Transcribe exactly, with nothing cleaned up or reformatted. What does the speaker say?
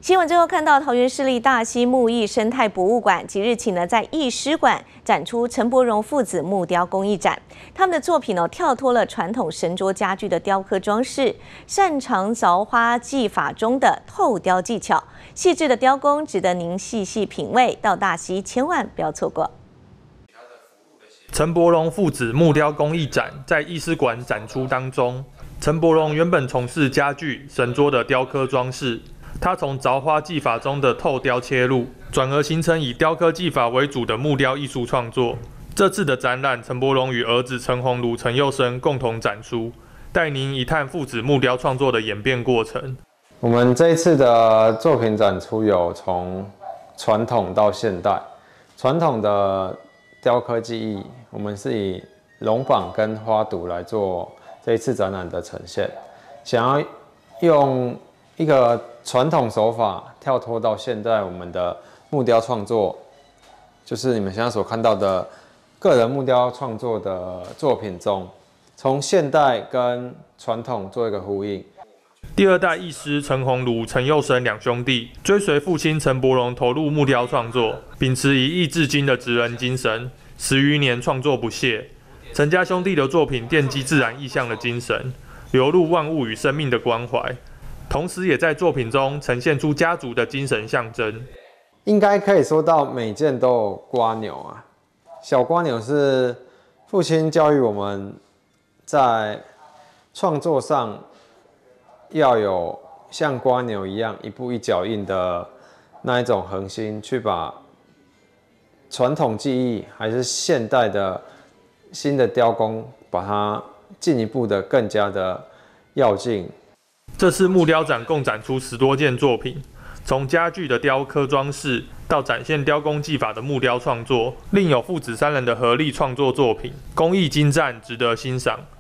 新闻最后看到，桃园市立大溪木艺生态博物馆即日起呢，在艺师馆展出陈柏荣父子木雕工艺展。他们的作品呢，跳脱了传统神桌家具的雕刻装饰，擅长凿花技法中的透雕技巧，细致的雕工值得您细细品味。到大溪千万不要错过。 陈柏荣父子木雕工艺展在艺师馆展出当中。陈柏荣原本从事家具、神桌的雕刻装饰。 他从凿花技法中的透雕切入，转而形成以雕刻技法为主的木雕艺术创作。这次的展览，陈柏荣与儿子陈鸿儒、陈佑生共同展出，带您一探父子木雕创作的演变过程。 我们这一次的作品展出有从传统到现代，传统的雕刻技艺，我们是以龙榜跟花堵来做这一次展览的呈现，想要用 一个传统手法跳脱到现在我们的木雕创作，就是你们现在所看到的个人木雕创作的作品中，从现代跟传统做一个呼应。 第二代艺师陈鸿儒、陈佑生两兄弟追随父亲陈柏荣投入木雕创作，秉持一艺至精的职人精神，十余年创作不懈。陈家兄弟的作品奠基自然意象的精神，流露万物与生命的关怀。 同时，也在作品中呈现出家族的精神象征。 应该可以说到每件都有蝸牛啊，小蝸牛是父亲教育我们在创作上要有像蝸牛一样一步一脚印的那一种恒心，去把传统技艺还是现代的新的雕工，把它进一步的更加的要进。 这次木雕展共展出十多件作品，从家具的雕刻装饰到展现雕工技法的木雕创作，另有父子三人的合力创作作品，工艺精湛，值得欣赏。